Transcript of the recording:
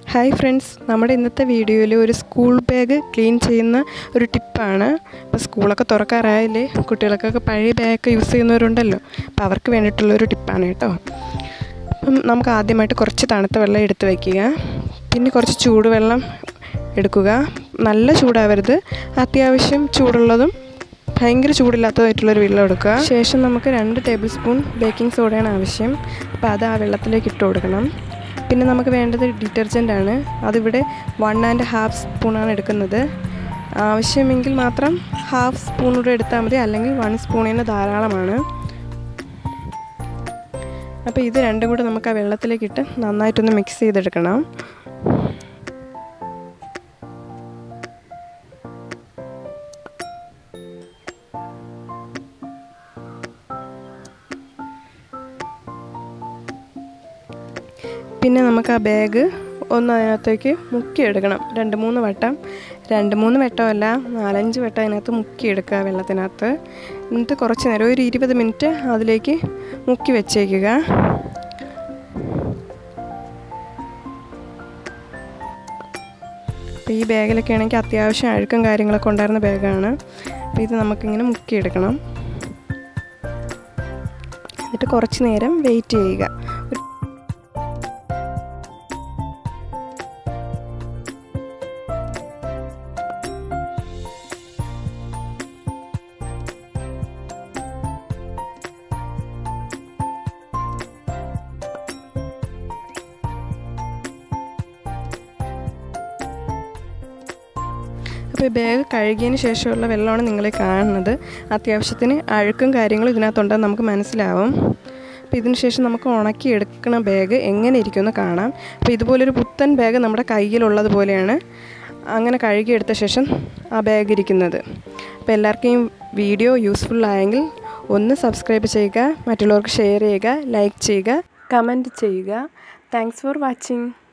Hi friends, നമ്മുടെ ഇന്നത്തെ വീഡിയോയിൽ ഒരു സ്കൂൾ ബാഗ് ക്ലീൻ ചെയ്യുന്ന ഒരു ടിപ്പാണ്. ഇപ്പോൾ സ്കൂളൊക്കെ തുറക്കാറായാലേ കുട്ടികൾക്കൊക്കെ പഴയ ബാഗൊക്കെ യൂസ് ചെയ്യുന്നവരുണ്ടല്ലോ, അപ്പോൾ അവർക്ക് വേണ്ടിയിട്ടുള്ളൊരു ടിപ്പാണ് കേട്ടോ. അപ്പം നമുക്ക് ആദ്യമായിട്ട് കുറച്ച് തണുത്ത വെള്ളം എടുത്ത് വയ്ക്കുക. പിന്നെ കുറച്ച് ചൂടുവെള്ളം എടുക്കുക. നല്ല ചൂടാവരുത്, അത്യാവശ്യം ചൂടുള്ളതും ഭയങ്കര ചൂടില്ലാത്തതായിട്ടുള്ളൊരു വെള്ളം എടുക്കുക. ശേഷം നമുക്ക് 2 ടേബിൾ സ്പൂൺ ബേക്കിംഗ് സോഡയാണ് ആവശ്യം. അപ്പോൾ അത് ആ വെള്ളത്തിലേക്ക് ഇട്ട് കൊടുക്കണം. പിന്നെ നമുക്ക് വേണ്ടത് ഡിറ്റർജൻ്റാണ്. അതിവിടെ 1½ സ്പൂണാണ് എടുക്കുന്നത്. ആവശ്യമെങ്കിൽ മാത്രം 1/2 സ്പൂൺ കൂടെ എടുത്താൽ മതി, അല്ലെങ്കിൽ 1 സ്പൂണിന് ധാരാളമാണ്. അപ്പോൾ ഇത് രണ്ടും കൂടെ നമുക്ക് ആ വെള്ളത്തിലേക്കിട്ട് നന്നായിട്ടൊന്ന് മിക്സ് ചെയ്തെടുക്കണം. പിന്നെ നമുക്ക് ആ ബാഗ് ഒന്ന് അതിനകത്തേക്ക് മുക്കിയെടുക്കണം. 2-3 വട്ടം, 2-3 വട്ടമല്ല 4-5 വട്ടം അതിനകത്ത് മുക്കിയെടുക്കുക വെള്ളത്തിനകത്ത്. എന്നിട്ട് കുറച്ച് നേരം ഒരു 20 മിനിറ്റ് അതിലേക്ക് മുക്കി വെച്ചേക്കുക. അപ്പോൾ ഈ ബാഗിലൊക്കെ ആണെങ്കിൽ അത്യാവശ്യം അഴുക്കും കാര്യങ്ങളൊക്കെ ഉണ്ടായിരുന്ന ബാഗാണ്. അപ്പോൾ ഇത് നമുക്കിങ്ങനെ മുക്കിയെടുക്കണം. എന്നിട്ട് കുറച്ച് നേരം വെയിറ്റ് ചെയ്യുക. അപ്പോൾ ഈ ബാഗ് കഴുകിയതിന് ശേഷമുള്ള വെള്ളമാണ് നിങ്ങൾ കാണുന്നത്. അത്യാവശ്യത്തിന് അഴുക്കും കാര്യങ്ങളും ഇതിനകത്തുണ്ടെന്ന് നമുക്ക് മനസ്സിലാവും. അപ്പോൾ ഇതിന് ശേഷം നമുക്ക് ഉണക്കി എടുക്കുന്ന ബാഗ് എങ്ങനെ ഇരിക്കുമെന്ന് കാണാം. അപ്പോൾ ഇതുപോലൊരു പുത്തൻ ബാഗ് നമ്മുടെ കയ്യിലുള്ളത് പോലെയാണ് അങ്ങനെ കഴുകിയെടുത്ത ശേഷം ആ ബാഗ് ഇരിക്കുന്നത്. അപ്പോൾ എല്ലാവർക്കും ഈ വീഡിയോ യൂസ്ഫുൾ ആയെങ്കിൽ ഒന്ന് സബ്സ്ക്രൈബ് ചെയ്യുക, മറ്റുള്ളവർക്ക് ഷെയർ ചെയ്യുക, ലൈക്ക് ചെയ്യുക, കമൻറ്റ് ചെയ്യുക. Thanks for watching.